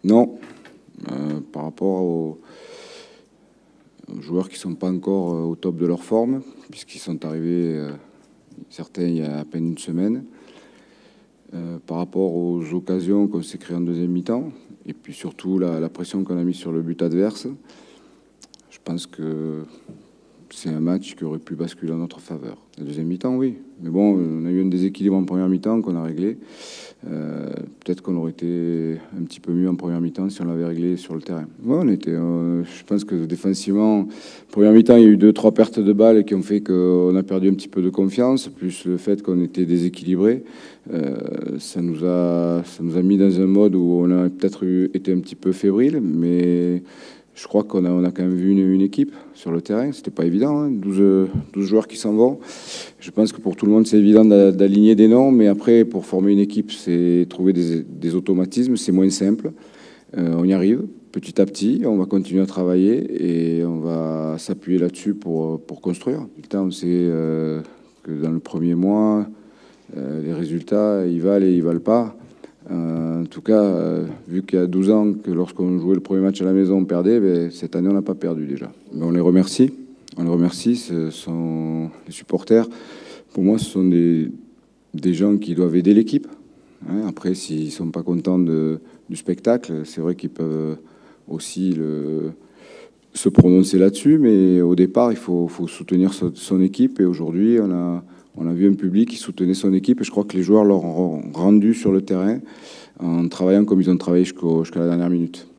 Non, par rapport aux joueurs qui ne sont pas encore au top de leur forme, puisqu'ils sont arrivés, certains, il y a à peine une semaine. Par rapport aux occasions qu'on s'est créées en deuxième mi-temps, et puis surtout la pression qu'on a mise sur le but adverse, je pense que c'est un match qui aurait pu basculer en notre faveur. La deuxième mi-temps, oui. Mais bon, on a eu un déséquilibre en première mi-temps qu'on a réglé. Peut-être qu'on aurait été un petit peu mieux en première mi-temps si on l'avait réglé sur le terrain. Ouais, on était, je pense que défensivement, en première mi-temps, il y a eu 2-3 pertes de balles qui ont fait qu'on a perdu un petit peu de confiance, plus le fait qu'on était déséquilibré. Ça nous a mis dans un mode où on a peut-être été un petit peu fébrile, mais je crois qu'on a quand même vu une équipe sur le terrain. C'était pas évident, hein, 12 joueurs qui s'en vont. Je pense que pour tout le monde, c'est évident d'aligner des noms, mais après, pour former une équipe, c'est trouver des automatismes. C'est moins simple. On y arrive petit à petit. On va continuer à travailler et on va s'appuyer là-dessus pour construire. On sait que dans le premier mois, les résultats, ils valent et ils valent pas. En tout cas, vu qu'il y a 12 ans que lorsqu'on jouait le premier match à la maison, on perdait, ben, cette année, on n'a pas perdu déjà. Mais on les remercie. On les remercie. Ce sont les supporters. Pour moi, ce sont des gens qui doivent aider l'équipe. Hein, après, s'ils ne sont pas contents du spectacle, c'est vrai qu'ils peuvent aussi se prononcer là-dessus. Mais au départ, il faut soutenir son équipe. Et aujourd'hui, on a vu un public qui soutenait son équipe et je crois que les joueurs leur ont rendu sur le terrain en travaillant comme ils ont travaillé jusqu'à la dernière minute.